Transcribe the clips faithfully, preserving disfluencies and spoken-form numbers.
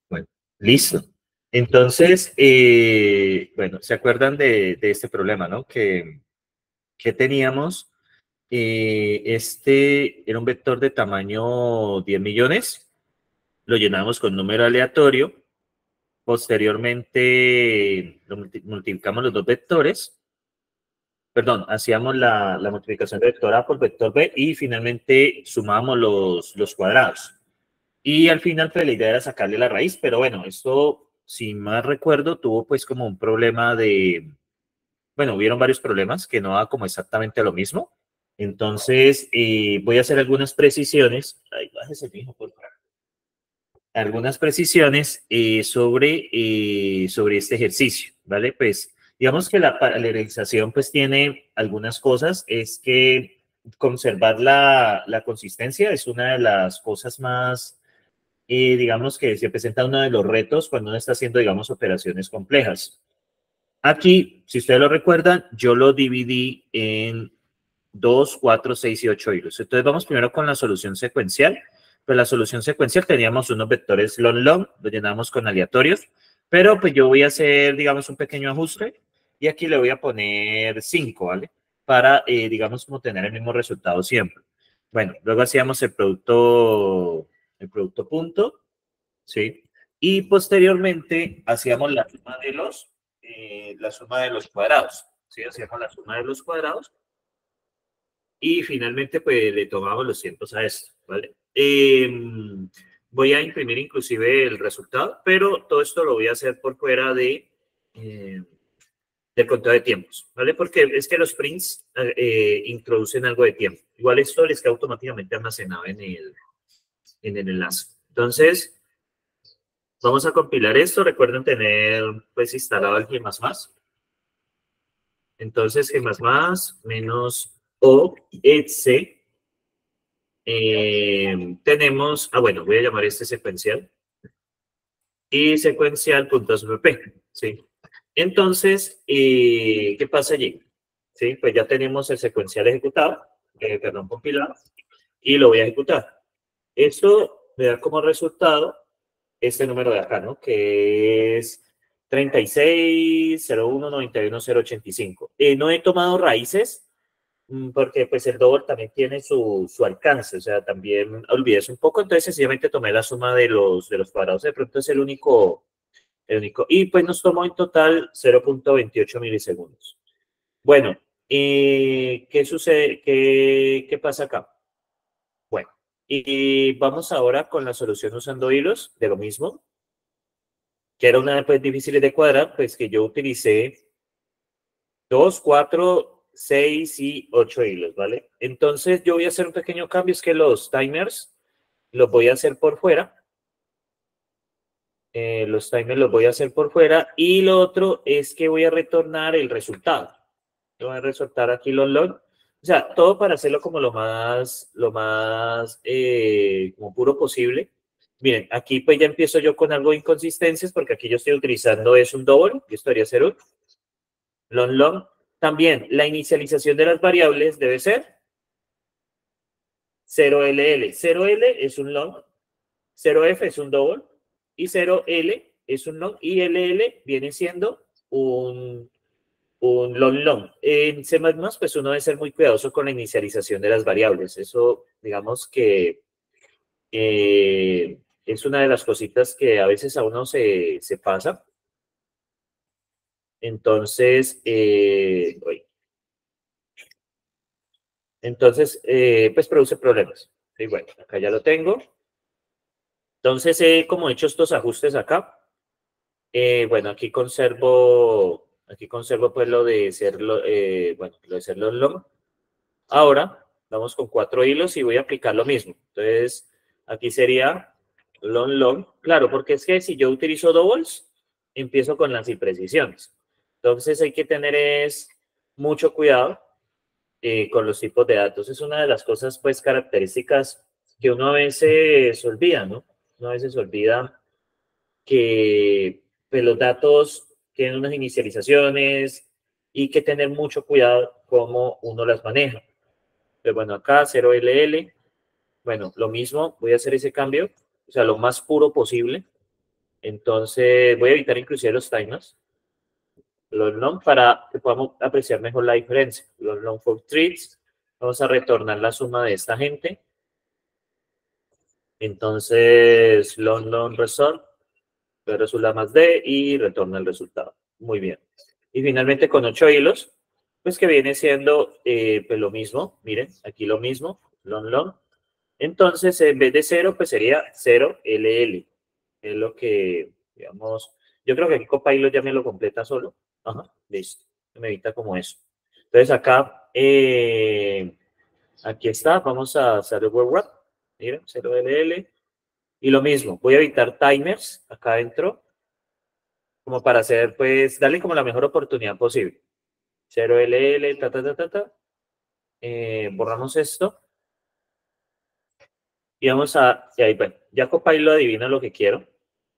Bueno, listo. Entonces, eh, bueno, ¿se acuerdan de, de este problema, no? Que, que teníamos, eh, este era un vector de tamaño diez millones, lo llenamos con número aleatorio, posteriormente lo multi- multiplicamos los dos vectores, perdón, hacíamos la, la multiplicación de vector A por vector B y finalmente sumábamos los, los cuadrados. Y al final, pues la idea era sacarle la raíz, pero bueno, esto, si más recuerdo, tuvo pues como un problema de, bueno, hubieron varios problemas que no da como exactamente lo mismo. Entonces, eh, voy a hacer algunas precisiones. Ay, bájese, mijo, por favor. Algunas precisiones eh, sobre, eh, sobre este ejercicio, ¿vale? Pues digamos que la paralelización pues tiene algunas cosas, es que conservar la, la consistencia es una de las cosas más, eh, digamos que se presenta uno de los retos cuando uno está haciendo, digamos, operaciones complejas. Aquí, si ustedes lo recuerdan, yo lo dividí en dos, cuatro, seis y ocho hilos. Entonces vamos primero con la solución secuencial. Pues la solución secuencial teníamos unos vectores long long, lo llenamos con aleatorios, pero pues yo voy a hacer, digamos, un pequeño ajuste y aquí le voy a poner cinco, ¿vale? Para, eh, digamos, como tener el mismo resultado siempre. Bueno, luego hacíamos el producto, el producto punto, ¿sí? Y posteriormente hacíamos la suma de los, eh, la suma de los cuadrados, ¿sí? Hacíamos la suma de los cuadrados y finalmente pues le tomamos los tiempos a esto, ¿vale? Eh, voy a imprimir inclusive el resultado, pero todo esto lo voy a hacer por fuera de, eh, del conteo de tiempos, ¿vale? Porque es que los prints eh, introducen algo de tiempo. Igual esto les queda automáticamente almacenado en el, en el enlace. Entonces, vamos a compilar esto. Recuerden tener pues instalado el G++. Entonces, G++ menos O, etc. Eh, tenemos, ah, bueno, voy a llamar este secuencial y secuencial.smp, ¿sí? Entonces, eh, ¿qué pasa allí? Sí, pues ya tenemos el secuencial ejecutado, eh, perdón, compilado, y lo voy a ejecutar. Esto me da como resultado este número de acá, ¿no? Que es treinta y seis, cero uno, noventa y uno, cero ochenta y cinco. Eh, no he tomado raíces, porque pues el double también tiene su, su alcance, o sea, también olvides un poco, entonces sencillamente tomé la suma de los, de los cuadrados, de pronto es el único, el único, y pues nos tomó en total cero punto veintiocho milisegundos. Bueno, eh, ¿qué sucede? ¿Qué, qué pasa acá? Bueno, y vamos ahora con la solución usando hilos de lo mismo, que era una pues difícil de cuadrar, pues que yo utilicé dos, cuatro, seis y ocho hilos, ¿vale? Entonces yo voy a hacer un pequeño cambio, es que los timers los voy a hacer por fuera. Eh, los timers los voy a hacer por fuera. Y lo otro es que voy a retornar el resultado. Voy a resaltar aquí los log. O sea, todo para hacerlo como lo más, lo más eh, como puro posible. Miren, aquí pues ya empiezo yo con algo de inconsistencias porque aquí yo estoy utilizando es un double, y esto debería ser un long long. También la inicialización de las variables debe ser cero L L. cero L es un long, cero F es un double y cero L es un long y L L viene siendo un, un long long. En C++, pues uno debe ser muy cuidadoso con la inicialización de las variables. Eso, digamos que eh, es una de las cositas que a veces a uno se, se pasa. Entonces, eh, entonces eh, pues produce problemas. Y bueno, acá ya lo tengo. Entonces, he como hecho estos ajustes acá. Eh, bueno, aquí conservo, aquí conservo pues lo de ser, lo, eh, bueno, lo de ser los long. Ahora, vamos con cuatro hilos y voy a aplicar lo mismo. Entonces, aquí sería long long. Claro, porque es que si yo utilizo doubles, empiezo con las imprecisiones. Entonces, hay que tener es mucho cuidado eh, con los tipos de datos. Es una de las cosas, pues, características que uno a veces olvida, ¿no? Uno a veces olvida que pues, los datos tienen unas inicializaciones y que tener mucho cuidado cómo uno las maneja. Pero bueno, acá cero L L, bueno, lo mismo, voy a hacer ese cambio, o sea, lo más puro posible. Entonces voy a evitar inclusive los timers, los long, para que podamos apreciar mejor la diferencia. Los long for treats, vamos a retornar la suma de esta gente. Entonces, long, long result, P resulta más D y retorna el resultado. Muy bien. Y finalmente con ocho hilos, pues que viene siendo eh, pues lo mismo. Miren, aquí lo mismo, long, long. Entonces, en vez de cero, pues sería cero L L. Es lo que, digamos, yo creo que aquí Copilot ya me lo completa solo. Ajá, listo. Me evita como eso. Entonces acá, eh, aquí está. Vamos a hacer el word wrap. Miren, cero L L. Y lo mismo, voy a evitar timers acá adentro, como para hacer, pues, darle como la mejor oportunidad posible. cero L L, ta, ta, ta, ta, ta. Eh, borramos esto. Y vamos a, y ahí, bueno, ya Copilot adivina lo que quiero.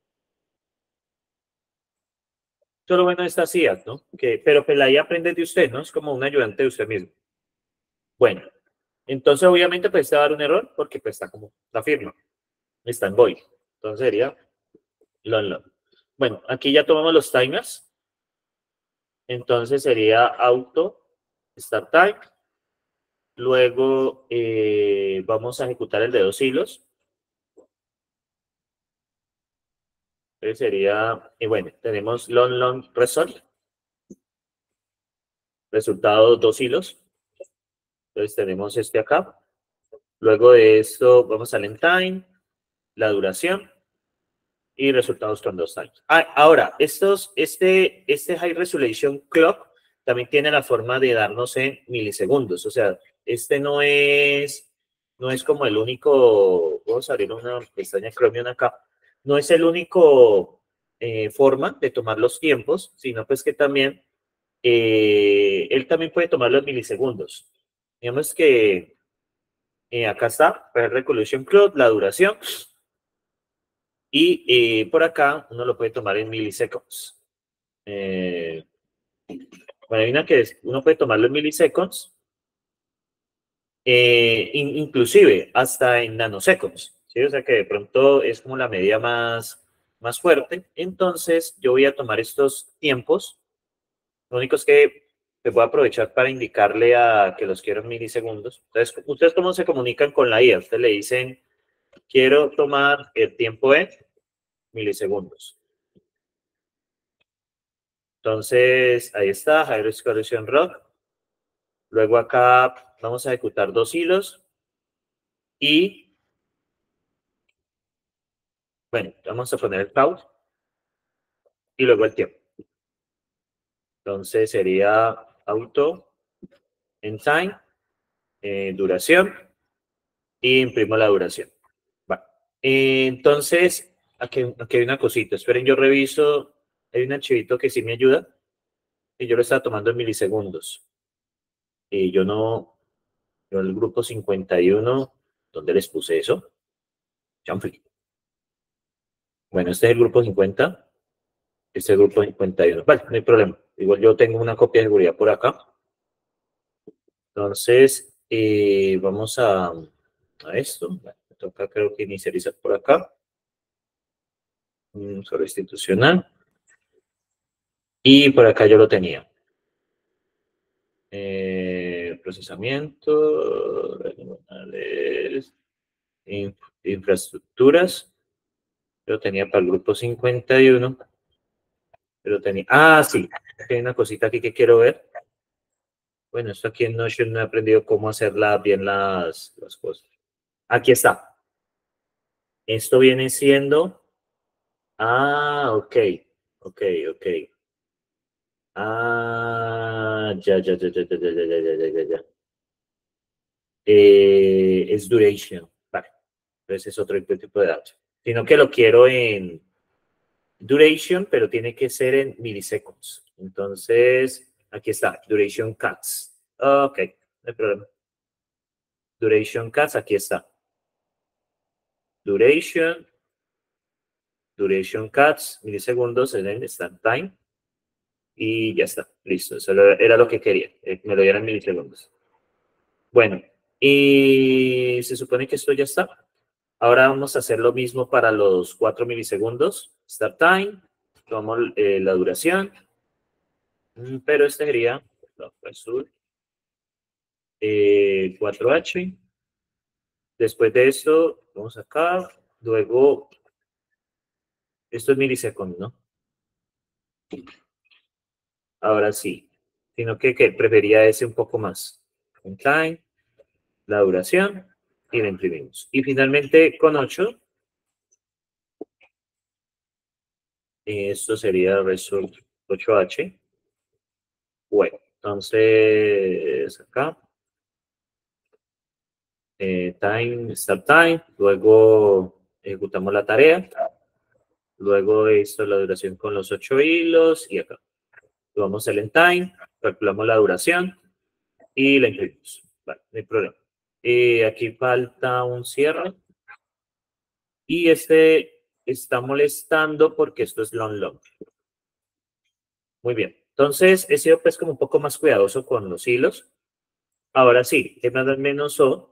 Todo lo bueno de estas I As, ¿no? Que, pero pues la I A aprende de usted, ¿no? Es como un ayudante de usted mismo. Bueno, entonces obviamente pues te va a dar un error porque pues está como la firma. Está en void. Entonces sería long, long. Bueno, aquí ya tomamos los timers. Entonces sería auto start time. Luego eh, vamos a ejecutar el de dos hilos. Entonces sería, y bueno, tenemos long, long result. Resultado dos hilos. Entonces tenemos este acá. Luego de esto vamos al end time, la duración y resultados con dos times. Ah, ahora, estos, este, este High Resolution Clock también tiene la forma de darnos en milisegundos. O sea, este no es, no es como el único, vamos a abrir una pestaña Chromium acá, no es el único eh, forma de tomar los tiempos, sino pues que también, eh, él también puede tomar los milisegundos. Digamos que eh, acá está, High Resolution Clock, la duración. Y eh, por acá uno lo puede tomar en miliseconds. Eh, bueno, hay una que es, uno puede tomarlo en miliseconds, eh, in, inclusive hasta en nanoseconds. ¿Sí? O sea que de pronto es como la medida más, más fuerte. Entonces yo voy a tomar estos tiempos. Lo único es que me voy a aprovechar para indicarle a que los quiero en milisegundos. Entonces, ¿ustedes cómo se comunican con la I A? Ustedes le dicen, quiero tomar el tiempo en milisegundos. Entonces, ahí está, High Resolution Rock. Luego acá vamos a ejecutar dos hilos. Y, bueno, vamos a poner el count. Y luego el tiempo. Entonces sería auto, en time, eh, duración. Y imprimo la duración. Vale. Entonces, aquí, aquí hay una cosita. Esperen, yo reviso. Hay un archivito que sí me ayuda. Y yo lo estaba tomando en milisegundos. Y yo no, yo el grupo cincuenta y uno, ¿dónde les puse eso? Chanfli. Bueno, este es el grupo cincuenta. Este es el grupo cincuenta y uno. Vale, no hay problema. Igual yo tengo una copia de seguridad por acá. Entonces, eh, vamos a, a esto. Bueno, me toca, creo que inicializar por acá. Un usuario institucional. Y por acá yo lo tenía. Eh, procesamiento, inf infraestructuras. Yo tenía para el grupo cincuenta y uno. Pero tenía. Ah, sí. Hay una cosita aquí que quiero ver. Bueno, esto aquí en Notion no he aprendido cómo hacer bien las, las cosas. Aquí está. Esto viene siendo. Ah, ok. Ok, ok. Ah, ya, ya, ya, ya, ya, ya, ya, ya, ya, ya, ya. Eh, es duration. Vale. Entonces es otro tipo de datos. Sino que lo quiero en duration, pero tiene que ser en miliseconds. Entonces, aquí está. Duration cuts. Ok, no hay problema. Duration cuts, aquí está. Duration. Duration cuts, milisegundos en el start time. Y ya está, listo. Eso era lo que quería. Eh, me lo dieran milisegundos. Bueno, y se supone que esto ya está. Ahora vamos a hacer lo mismo para los cuatro milisegundos. start time, tomamos eh, la duración, pero este sería no, azul, eh, cuatro H. Después de esto, vamos acá, luego, esto es milisegundos, ¿no? Ahora sí, sino que, que prefería ese un poco más. On time, la duración, y la imprimimos. Y finalmente con ocho, esto sería result ocho H. Bueno, entonces acá, eh, time, start time, luego ejecutamos la tarea, luego esto la duración con los ocho hilos y acá. Tomamos el end time, calculamos la duración y la imprimimos. Vale, no hay problema. Eh, aquí falta un cierre. Y este está molestando porque esto es long long. Muy bien. Entonces, he sido pues como un poco más cuidadoso con los hilos. Ahora sí, que más o menos o.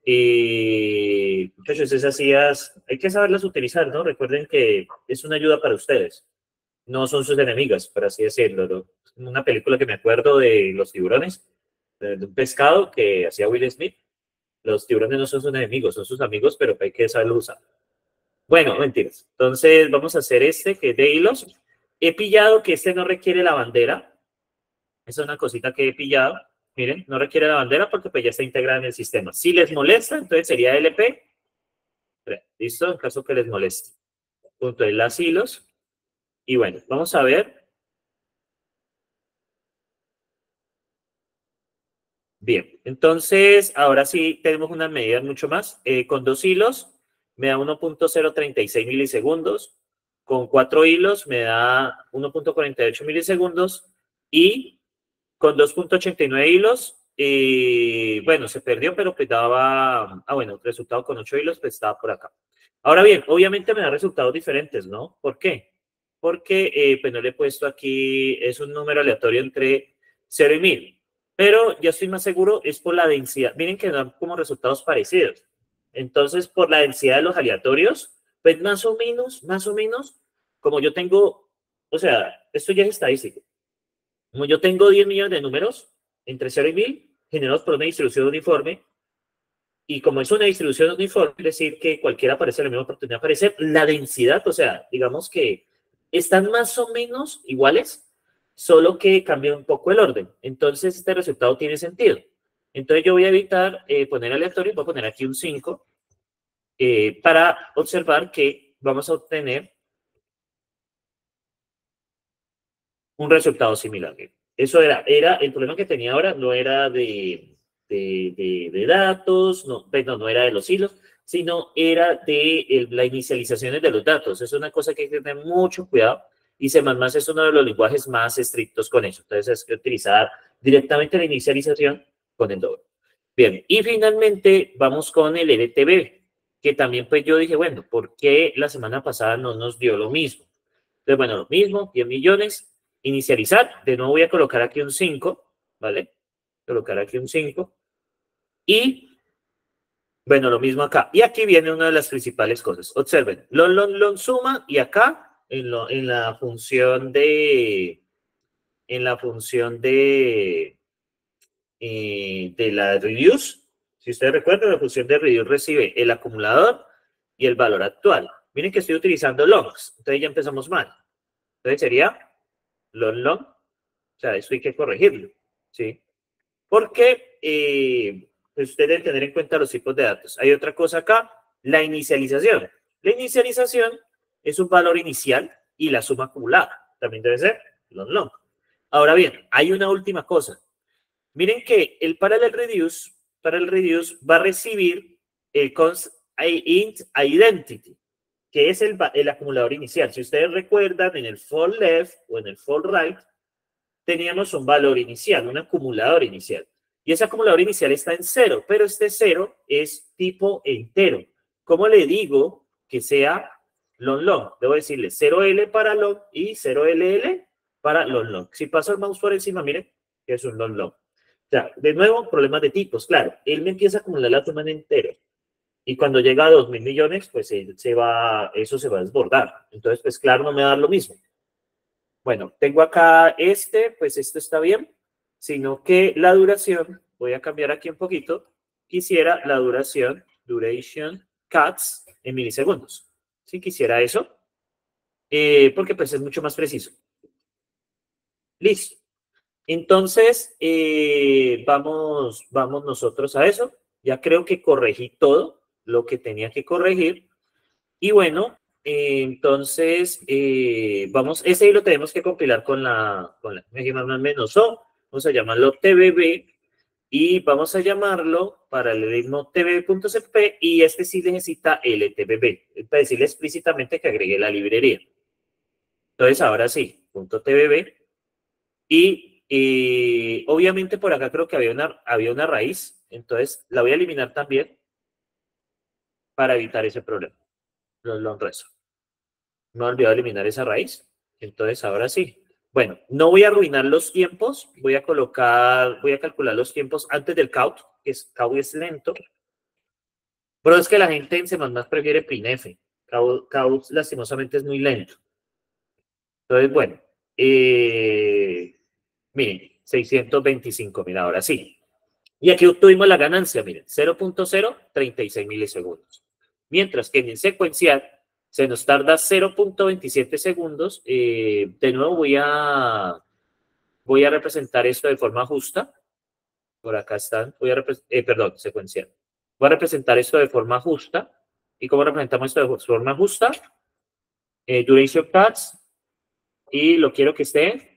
Y muchachos, esas sillas hay que saberlas utilizar, ¿no? Recuerden que es una ayuda para ustedes. No son sus enemigas, por así decirlo, ¿no? Una película que me acuerdo de los tiburones, de, de un pescado que hacía Will Smith. Los tiburones no son sus enemigos, son sus amigos, pero hay que saberlo usar. Bueno, mentiras. Entonces vamos a hacer este que es de hilos. He pillado que este no requiere la bandera. Esa es una cosita que he pillado. Miren, no requiere la bandera porque pues ya está integrada en el sistema. Si les molesta, entonces sería L P. ¿Listo? En caso que les moleste. Punto de las hilos. Y bueno, vamos a ver. Bien, entonces ahora sí tenemos unas medidas mucho más. Eh, con dos hilos me da uno punto cero treinta y seis milisegundos. Con cuatro hilos me da uno punto cuarenta y ocho milisegundos. Y con dos punto ochenta y nueve hilos, y bueno, se perdió, pero pues daba, ah, bueno, resultado con ocho hilos, pues estaba por acá. Ahora bien, obviamente me da resultados diferentes, ¿no? ¿Por qué? Porque, eh, pues no le he puesto aquí, es un número aleatorio entre cero y mil, pero ya estoy más seguro, es por la densidad. Miren que dan como resultados parecidos. Entonces, por la densidad de los aleatorios, pues más o menos, más o menos, como yo tengo, o sea, esto ya es estadístico. Como yo tengo diez millones de números entre cero y mil generados por una distribución uniforme, y como es una distribución uniforme, es decir, que cualquiera aparece en la misma oportunidad de aparecer, la densidad, o sea, digamos que están más o menos iguales, solo que cambia un poco el orden. Entonces, este resultado tiene sentido. Entonces, yo voy a evitar eh, poner aleatorio, voy a poner aquí un cinco, eh, para observar que vamos a obtener un resultado similar. Eso era, era el problema que tenía ahora, no era de, de, de, de datos, no, no, no era de los hilos, sino era de el, la inicialización de los datos. Es una cosa que hay que tener mucho cuidado y C más más es uno de los lenguajes más estrictos con eso. Entonces, es que utilizar directamente la inicialización con el doble. Bien, y finalmente vamos con el L T B, que también pues yo dije, bueno, ¿por qué la semana pasada no nos dio lo mismo? Entonces, bueno, lo mismo, diez millones. Inicializar, de nuevo voy a colocar aquí un cinco, ¿vale? Colocar aquí un cinco. Y, bueno, lo mismo acá. Y aquí viene una de las principales cosas. Observen, long, long, long suma, y acá, en, lo, en la función de, en la función de, eh, de la reduce, si ustedes recuerdan, la función de reduce recibe el acumulador y el valor actual. Miren que estoy utilizando longs, entonces ya empezamos mal. Entonces sería long, long. O sea, eso hay que corregirlo, ¿sí? Porque eh, pues ustedes deben tener en cuenta los tipos de datos. Hay otra cosa acá, la inicialización. La inicialización es un valor inicial y la suma acumulada. También debe ser long, long. Ahora bien, hay una última cosa. Miren que el parallel reduce, parallel reduce va a recibir el const int identity, que es el, el acumulador inicial. Si ustedes recuerdan, en el for left o en el for right, teníamos un valor inicial, un acumulador inicial. Y ese acumulador inicial está en cero, pero este cero es tipo entero. ¿Cómo le digo que sea long long? Debo decirle cero L para long y cero L L para long long. Si paso el mouse por encima, miren que es un long long. O sea, de nuevo, problemas de tipos. Claro, él me empieza a acumular la suma en entero. Y cuando llega a dos mil millones, pues se va, eso se va a desbordar. Entonces, pues claro, no me va a dar lo mismo. Bueno, tengo acá este, pues esto está bien, sino que la duración, voy a cambiar aquí un poquito, quisiera la duración, duration, cats, en milisegundos. Si quisiera eso, eh, porque pues es mucho más preciso. Listo. Entonces, eh, vamos, vamos nosotros a eso. Ya creo que corregí todo lo que tenía que corregir. Y bueno, eh, entonces, eh, vamos, ese lo tenemos que compilar con la, con la menos o. Vamos a llamarlo T B B y vamos a llamarlo paralelismo T B B.cpp y este sí necesita L T B B, para decirle explícitamente que agregue la librería. Entonces, ahora sí, punto T B B y eh, obviamente por acá creo que había una, había una raíz, entonces la voy a eliminar también para evitar ese problema. Los long reso. No he olvidado eliminar esa raíz. Entonces, ahora sí. Bueno, no voy a arruinar los tiempos. Voy a colocar, voy a calcular los tiempos antes del count, que es, count es lento. Pero es que la gente en C más más prefiere printf. Count, count lastimosamente es muy lento. Entonces, bueno. Eh, miren, seiscientos veinticinco, mira, ahora sí. Y aquí obtuvimos la ganancia, miren, cero punto cero treinta y seis milisegundos. Mientras que en el secuencial se nos tarda cero punto veintisiete segundos. Eh, de nuevo voy a, voy a representar esto de forma justa. Por acá están. Voy a eh, perdón, secuencial. Voy a representar esto de forma justa. ¿Y cómo representamos esto de forma justa? Eh, duration paths. Y lo quiero que esté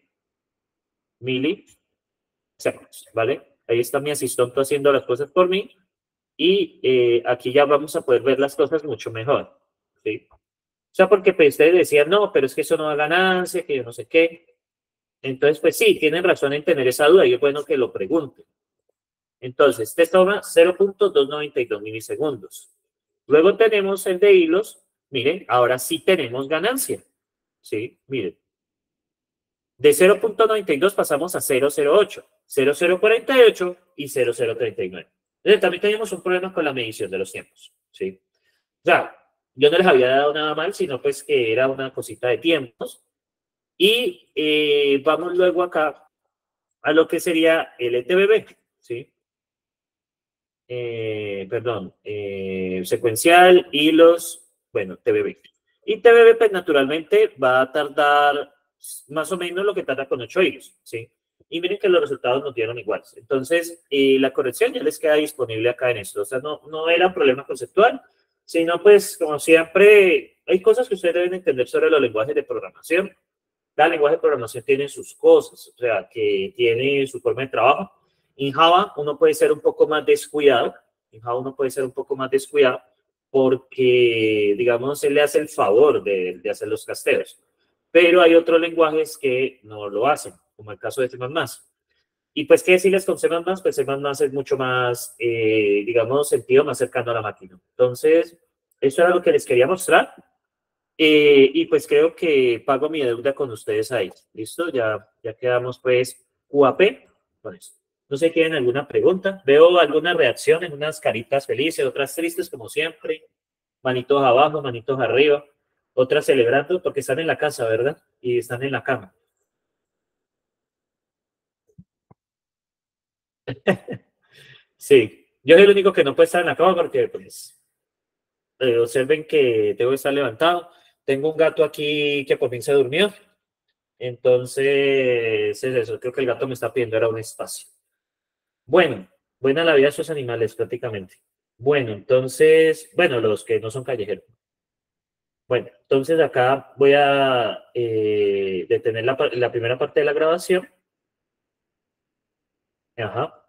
milisegundos, ¿vale? Ahí está mi asistente haciendo las cosas por mí. Y eh, aquí ya vamos a poder ver las cosas mucho mejor, ¿sí? O sea, porque pues, ustedes decían, no, pero es que eso no da ganancia, que yo no sé qué. Entonces, pues sí, tienen razón en tener esa duda y es bueno que lo pregunten. Entonces, este toma cero punto doscientos noventa y dos milisegundos. Luego tenemos el de hilos. Miren, ahora sí tenemos ganancia, ¿sí? Miren. De cero punto noventa y dos pasamos a cero punto cero ocho, cero punto cero cuarenta y ocho y cero punto cero treinta y nueve. Entonces, también teníamos un problema con la medición de los tiempos, ¿sí? O sea, yo no les había dado nada mal, sino pues que era una cosita de tiempos. Y eh, vamos luego acá a lo que sería el T B B, ¿sí? Eh, perdón, eh, secuencial, hilos, bueno, T B B. Y T B B, pues naturalmente va a tardar más o menos lo que tarda con ocho hilos, ¿sí? Y miren que los resultados nos dieron iguales. Entonces, eh, la corrección ya les queda disponible acá en esto. O sea, no, no era un problema conceptual, sino pues, como siempre, hay cosas que ustedes deben entender sobre los lenguajes de programación. Cada lenguaje de programación tiene sus cosas, o sea, que tiene su forma de trabajo. En Java uno puede ser un poco más descuidado, en Java uno puede ser un poco más descuidado porque, digamos, él le hace el favor de, de hacer los casteos. Pero hay otros lenguajes que no lo hacen, como el caso de C más más. Y pues, ¿qué decirles con C más más? Pues C más más es mucho más, eh, digamos, sentido más cercano a la máquina. Entonces, eso era lo que les quería mostrar. Eh, y pues creo que pago mi deuda con ustedes ahí. ¿Listo? Ya, ya quedamos pues Q A P con eso. No sé si tienen alguna pregunta. Veo alguna reacción en unas caritas felices, otras tristes como siempre. Manitos abajo, manitos arriba. Otras celebrando porque están en la casa, ¿verdad? Y están en la cama. Sí. Yo soy el único que no puede estar en la cama porque pues eh, observen que tengo que estar levantado. Tengo un gato aquí que por fin se durmió. Entonces, es eso. Creo que el gato me está pidiendo ahora un espacio. Bueno, buena la vida de esos animales prácticamente. Bueno, entonces, bueno, los que no son callejeros. Bueno, entonces acá voy a eh, detener la, la primera parte de la grabación. Ajá.